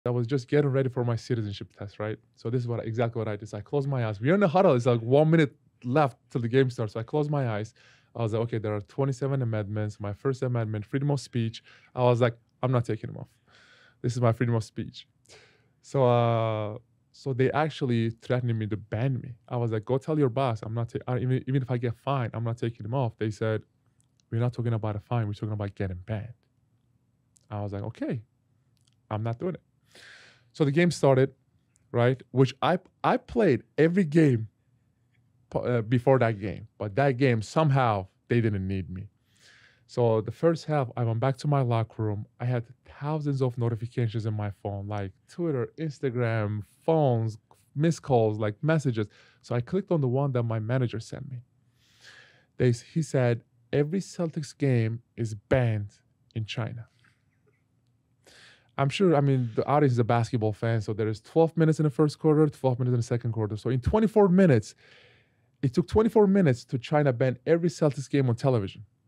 I was just getting ready for my citizenship test, right? So this is exactly what I did. So I closed my eyes. We're in the huddle. It's like 1 minute left till the game starts. So I closed my eyes. I was like, okay, there are 27 amendments. My first amendment, freedom of speech. I was like, I'm not taking them off. This is my freedom of speech. So so they actually threatened me to ban me. I was like, go tell your boss. I'm not even if I get fined, I'm not taking them off. They said, we're not talking about a fine. We're talking about getting banned. I was like, okay, I'm not doing it. So the game started, right? Which I played every game before that game, but that game somehow they didn't need me. So the first half, I went back to my locker room. I had thousands of notifications in my phone, like Twitter, Instagram, phones, missed calls, like messages. So I clicked on the one that my manager sent me. He said every Celtics game is banned in China. I'm sure, I mean, the audience is a basketball fan, so there is 12 minutes in the first quarter, 12 minutes in the second quarter. So in 24 minutes, it took 24 minutes to China ban every Celtics game on television.